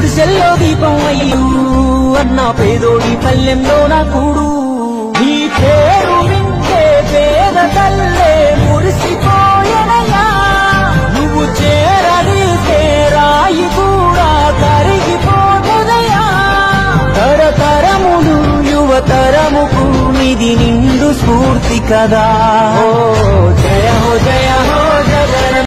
గుడిసెల్లో దీపం అయ్యూ అన్న పేదోడి పల్లెంలో నా కూడు నీ పేరు వింటే పేద తల్లే మురిసిపోయనయా నువ్వు చేరదీసే రాయి కూడా కరిగిపోతుదయా తరతరములు యువతరముకు నిది నిండు స్ఫూర్తి కదా ఓ జయ హో